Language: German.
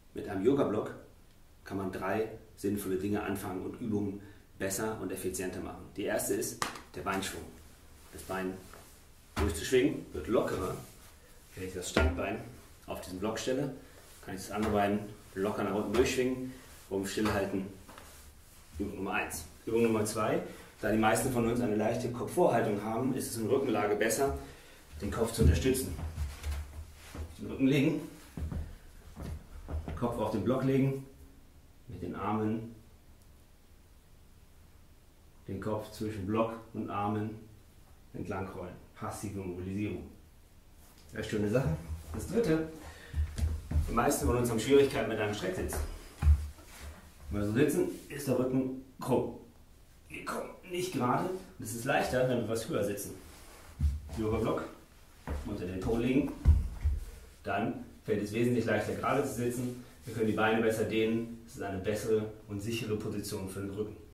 Mit einem Yoga-Block kann man 3 sinnvolle Dinge anfangen und Übungen besser und effizienter machen. Die erste ist der Beinschwung. Das Bein durchzuschwingen wird lockerer. Wenn ich das Standbein auf diesen Block stelle, kann ich das andere Bein locker nach unten durchschwingen, stillhalten. Übung Nummer 1. Übung Nummer 2, da die meisten von uns eine leichte Kopfvorhaltung haben, ist es in Rückenlage besser, den Kopf zu unterstützen. Den Rücken legen, Kopf auf den Block legen, mit den Armen den Kopf zwischen Block und Armen entlang rollen. Passive Mobilisierung. Eine schöne Sache. Das dritte, die meisten von uns haben Schwierigkeiten mit einem Strecksitz. Wenn wir so sitzen, ist der Rücken krumm. Wir kommen nicht gerade. Es ist leichter, wenn wir was höher sitzen. Yoga-Block unter den Po legen. Dann fällt es wesentlich leichter, gerade zu sitzen. Wir können die Beine besser dehnen. Es ist eine bessere und sichere Position für den Rücken.